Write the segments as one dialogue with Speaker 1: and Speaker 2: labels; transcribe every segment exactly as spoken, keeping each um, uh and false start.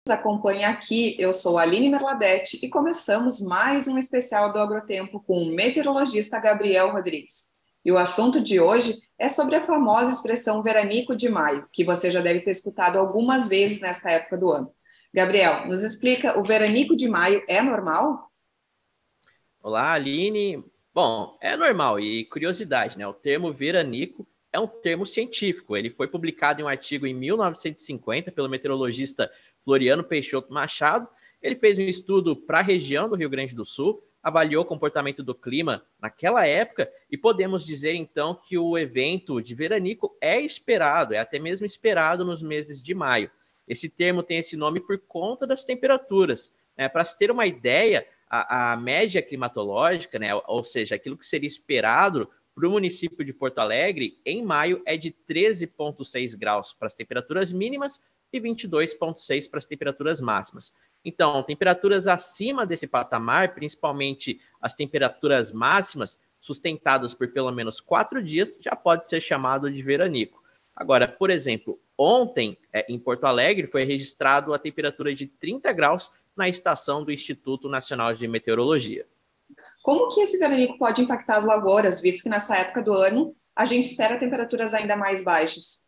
Speaker 1: acompanha aqui, eu sou a Aline Merladete e começamos mais um especial do Agrotempo com o meteorologista Gabriel Rodrigues. E o assunto de hoje é sobre a famosa expressão veranico de maio, que você já deve ter escutado algumas vezes nesta época do ano. Gabriel, nos explica, o veranico de maio é normal?
Speaker 2: Olá, Aline. Bom, é normal e curiosidade, né? O termo veranico é um termo científico. Ele foi publicado em um artigo em mil novecentos e cinquenta pelo meteorologista Floriano Peixoto Machado. Ele fez um estudo para a região do Rio Grande do Sul, avaliou o comportamento do clima naquela época e podemos dizer então que o evento de veranico é esperado, é até mesmo esperado nos meses de maio. Esse termo tem esse nome por conta das temperaturas. Né? Para se ter uma ideia, a, a média climatológica, né, ou seja, aquilo que seria esperado para o município de Porto Alegre, em maio, é de treze vírgula seis graus para as temperaturas mínimas e vinte e dois vírgula seis para as temperaturas máximas. Então, temperaturas acima desse patamar, principalmente as temperaturas máximas, sustentadas por pelo menos quatro dias, já pode ser chamado de veranico. Agora, por exemplo, ontem, é, em Porto Alegre, foi registrado a temperatura de trinta graus na estação do Instituto Nacional de Meteorologia.
Speaker 1: Como que esse veranico pode impactar as lavouras, visto que nessa época do ano a gente espera temperaturas ainda mais baixas?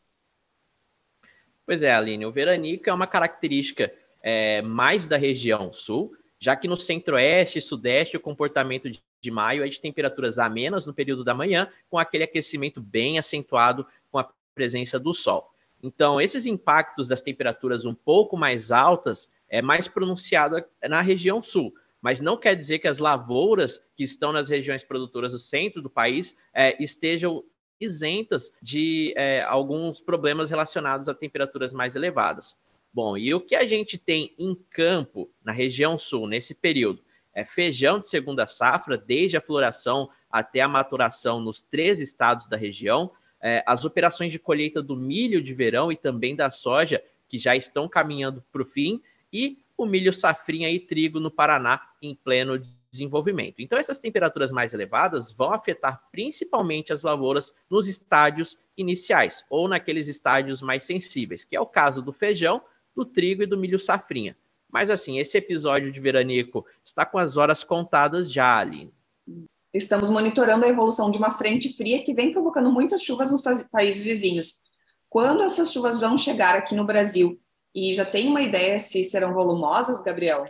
Speaker 2: Pois é, Aline, o veranico é uma característica é, mais da região sul, já que no centro-oeste e sudeste o comportamento de, de maio é de temperaturas amenas no período da manhã, com aquele aquecimento bem acentuado com a presença do sol. Então, esses impactos das temperaturas um pouco mais altas é mais pronunciado na região sul, mas não quer dizer que as lavouras que estão nas regiões produtoras do centro do país é, estejam isentas de é, alguns problemas relacionados a temperaturas mais elevadas. Bom, e o que a gente tem em campo na região sul nesse período é feijão de segunda safra, desde a floração até a maturação nos três estados da região, é, as operações de colheita do milho de verão e também da soja, que já estão caminhando para o fim, e o milho safrinha e trigo no Paraná em pleno desenvolvimento. Então, essas temperaturas mais elevadas vão afetar principalmente as lavouras nos estádios iniciais, ou naqueles estádios mais sensíveis, que é o caso do feijão, do trigo e do milho safrinha. Mas, assim, esse episódio de veranico está com as horas contadas já, Aline.
Speaker 1: Estamos monitorando a evolução de uma frente fria que vem provocando muitas chuvas nos países vizinhos. Quando essas chuvas vão chegar aqui no Brasil? E já tem uma ideia se serão volumosas, Gabriel?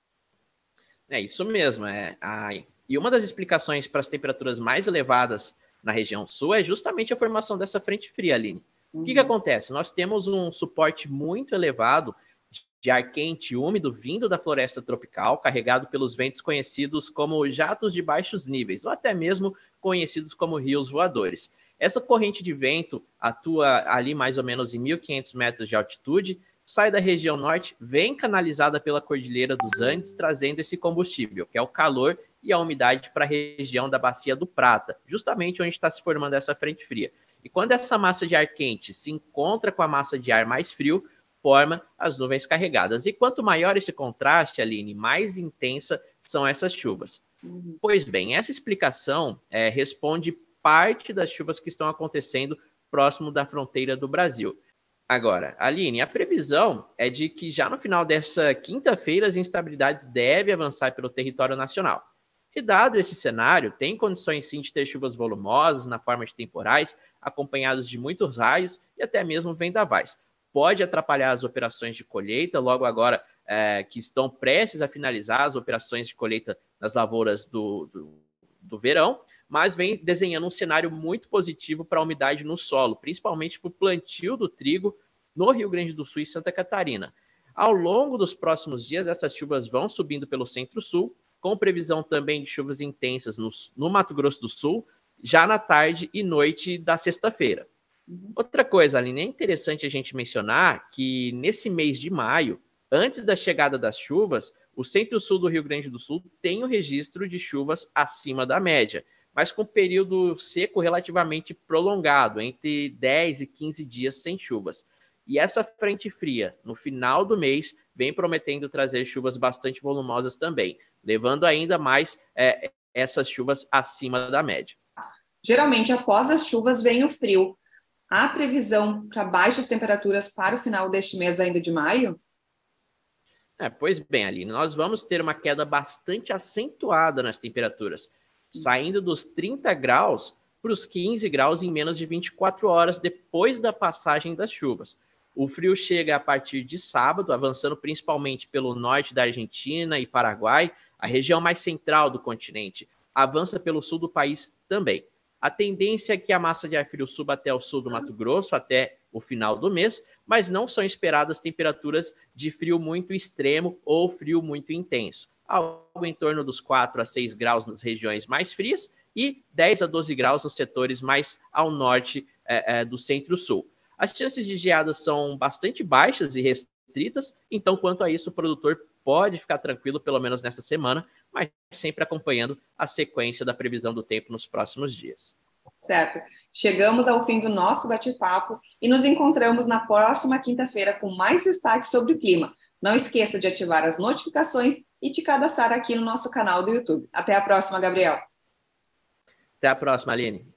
Speaker 2: É isso mesmo. É, a, e uma das explicações para as temperaturas mais elevadas na região sul é justamente a formação dessa frente fria, Aline. Uhum. O que, que acontece? Nós temos um suporte muito elevado de ar quente e úmido vindo da floresta tropical, carregado pelos ventos conhecidos como jatos de baixos níveis, ou até mesmo conhecidos como rios voadores. Essa corrente de vento atua ali mais ou menos em mil e quinhentos metros de altitude, sai da região norte, vem canalizada pela Cordilheira dos Andes, trazendo esse combustível, que é o calor e a umidade para a região da Bacia do Prata, justamente onde está se formando essa frente fria. E quando essa massa de ar quente se encontra com a massa de ar mais frio, forma as nuvens carregadas. E quanto maior esse contraste, Aline, mais intensa são essas chuvas. Uhum. Pois bem, essa explicação é, responde parte das chuvas que estão acontecendo próximo da fronteira do Brasil. Agora, Aline, a previsão é de que já no final dessa quinta-feira as instabilidades devem avançar pelo território nacional. E dado esse cenário, tem condições sim de ter chuvas volumosas na forma de temporais, acompanhados de muitos raios e até mesmo vendavais. Pode atrapalhar as operações de colheita, logo agora é, que estão prestes a finalizar as operações de colheita nas lavouras do, do, do verão, mas vem desenhando um cenário muito positivo para a umidade no solo, principalmente para o plantio do trigo no Rio Grande do Sul e Santa Catarina. Ao longo dos próximos dias, essas chuvas vão subindo pelo centro-sul, com previsão também de chuvas intensas no, no Mato Grosso do Sul, já na tarde e noite da sexta-feira. Uhum. Outra coisa, Aline, é interessante a gente mencionar que nesse mês de maio, antes da chegada das chuvas, o centro-sul do Rio Grande do Sul tem o registro de chuvas acima da média, mas com período seco relativamente prolongado, entre dez e quinze dias sem chuvas. E essa frente fria, no final do mês, vem prometendo trazer chuvas bastante volumosas também, levando ainda mais é, essas chuvas acima da média.
Speaker 1: Geralmente, após as chuvas, vem o frio. Há previsão para baixas temperaturas para o final deste mês ainda de maio?
Speaker 2: É, pois bem, Aline, nós vamos ter uma queda bastante acentuada nas temperaturas, saindo dos trinta graus para os quinze graus em menos de vinte e quatro horas depois da passagem das chuvas. O frio chega a partir de sábado, avançando principalmente pelo norte da Argentina e Paraguai, a região mais central do continente. Avança pelo sul do país também. A tendência é que a massa de ar frio suba até o sul do Mato Grosso, até o final do mês, mas não são esperadas temperaturas de frio muito extremo ou frio muito intenso. Algo em torno dos quatro a seis graus nas regiões mais frias e dez a doze graus nos setores mais ao norte é, é, do centro-sul. As chances de geadas são bastante baixas e restritas, então, quanto a isso, o produtor pode ficar tranquilo, pelo menos nessa semana, mas sempre acompanhando a sequência da previsão do tempo nos próximos dias.
Speaker 1: Certo. Chegamos ao fim do nosso bate-papo e nos encontramos na próxima quinta-feira com mais destaques sobre o clima. Não esqueça de ativar as notificações e te cadastrar aqui no nosso canal do YouTube. Até a próxima, Gabriel.
Speaker 2: Até a próxima, Aline.